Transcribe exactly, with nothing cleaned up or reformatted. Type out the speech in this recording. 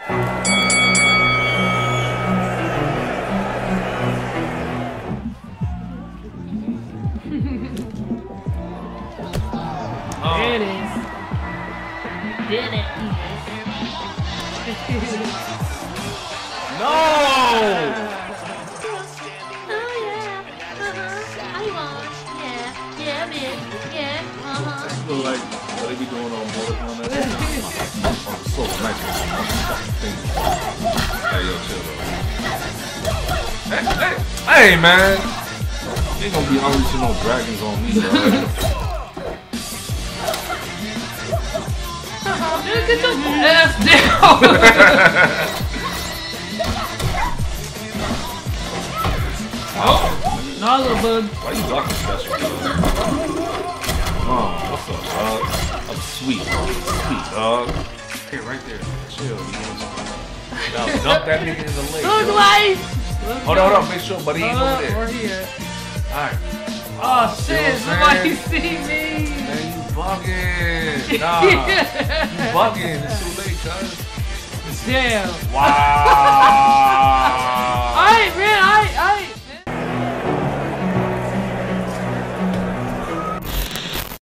There it is. Did it. No! Oh yeah. Uh-huh. I won. Yeah. Yeah, bitch. Yeah. Uh-huh. Look like what they be doing on Mortal Kombat. I'm so nice with my fucking fingers. Hey, yo, chill though. Hey, hey, hey, man! You ain't gonna be unleashing no dragons on me, bro. Dude, get your ass down. Oh, no, little bug. Why you blocking special? Oh, what's up, dog? I'm sweet, sweet, dog. Hey, right there. Chill. You know now dump that nigga in the lake. Look, yo. life. Hold on, hold on. Make sure, buddy, he ain't over there. We're here. Alright. Oh, shit. Somebody see me. Man, you bugging. Nah. You bugging. It's too late, cuz. Damn. Wow.